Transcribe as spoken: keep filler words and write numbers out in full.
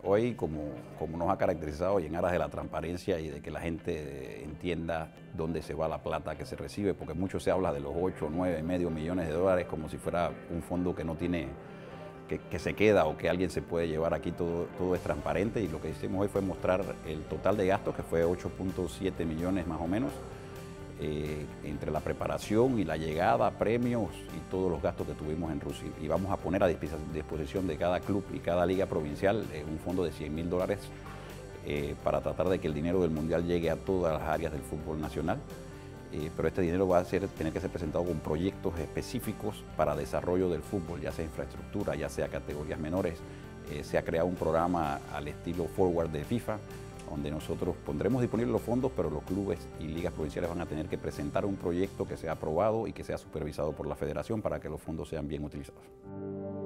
hoy, como, como nos ha caracterizado, y en aras de la transparencia y de que la gente entienda dónde se va la plata que se recibe, porque mucho se habla de los ocho, nueve, medio millones de dólares como si fuera un fondo que no tiene, que, que se queda o que alguien se puede llevar. Aquí todo, todo es transparente, y lo que hicimos hoy fue mostrar el total de gastos, que fue ocho punto siete millones más o menos, Eh, entre la preparación y la llegada, premios y todos los gastos que tuvimos en Rusia. Y vamos a poner a disposición de cada club y cada liga provincial eh, un fondo de cien mil dólares eh, para tratar de que el dinero del Mundial llegue a todas las áreas del fútbol nacional. Eh, pero este dinero va a ser, tener que ser presentado con proyectos específicos para desarrollo del fútbol, ya sea infraestructura, ya sea categorías menores. Eh, se ha creado un programa al estilo Forward de FIFA, donde nosotros pondremos disponibles los fondos, pero los clubes y ligas provinciales van a tener que presentar un proyecto que sea aprobado y que sea supervisado por la federación para que los fondos sean bien utilizados.